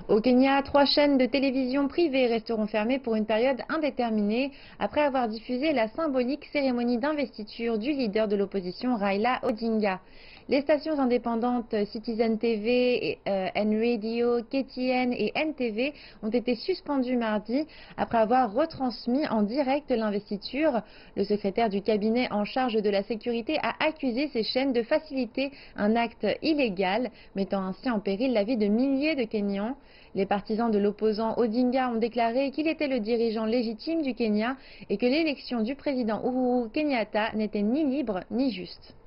Au Kenya, 3 chaînes de télévision privées resteront fermées pour une période indéterminée après avoir diffusé la symbolique cérémonie d'investiture du leader de l'opposition Raila Odinga. Les stations indépendantes Citizen TV, N-Radio, KTN et NTV ont été suspendues mardi après avoir retransmis en direct l'investiture. Le secrétaire du cabinet en charge de la sécurité a accusé ces chaînes de faciliter un acte illégal, mettant ainsi en péril la vie de milliers de Kenyans. Les partisans de l'opposant Odinga ont déclaré qu'il était le dirigeant légitime du Kenya et que l'élection du président Uhuru Kenyatta n'était ni libre ni juste.